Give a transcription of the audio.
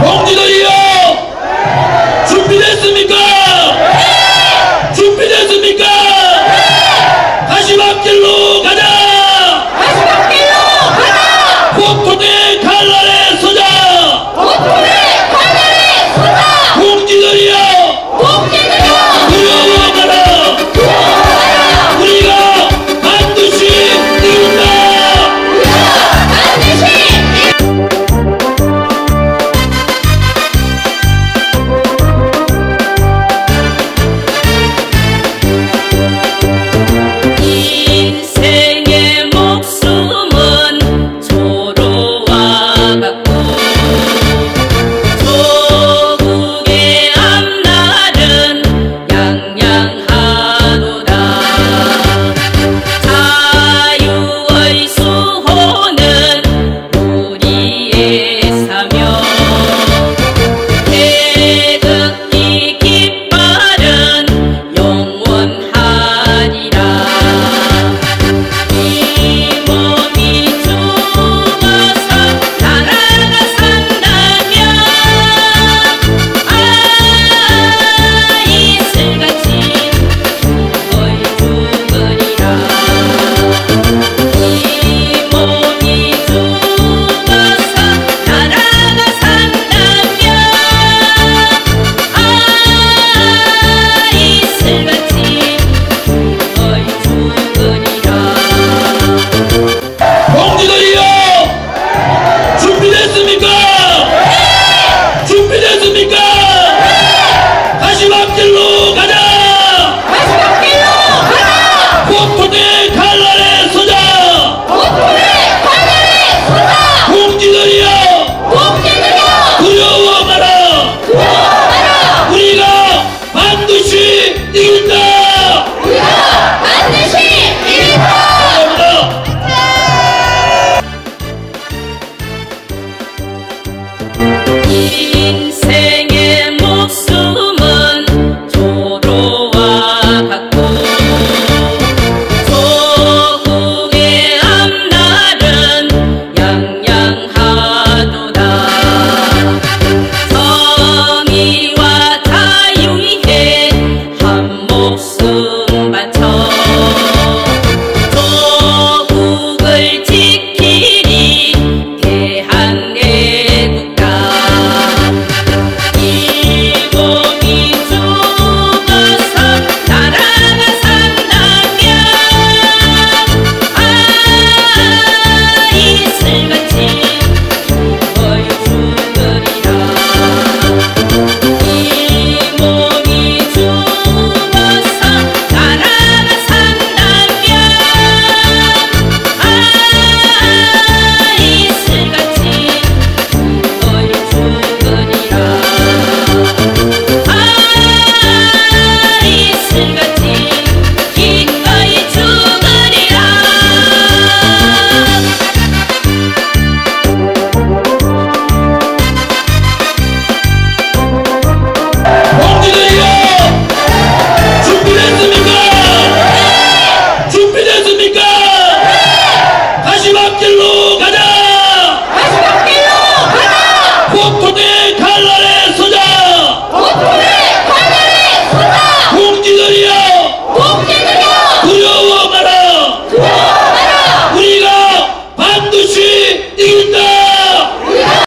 동지들이여 준비됐습니까? 준비됐습니까? 가시밭길로 가자! 가시밭길로 가자! 폭포대 칼날에 서자! 폭포대 칼날에 서자! 동지들이여 두려워하라! 우리가 반드시 이룬다! 인생의 목숨은 조로와 같고 조국의 앞날은 양양하도다. 자유의 수호는 우리의 사명, 태극기 깃발은 영원하리라. 이 몸이 죽어서 나라가 산다면 이슬같이 죽어이 죽으리라. 이 몸이 죽어서 나라가 산다면 이슬같이 죽어이 죽으리라. 동지들이여 준비됐습니까? 준비됐습니까? 가시밭길로 가자! 가시밭길로 가자! 폭포대 칼날에 서자! 폭포대 칼날에 서자! 동지들이여 두려워하라! 우리가 반드시 이긴다! 우리가 반드시 이긴다! 감사합니다.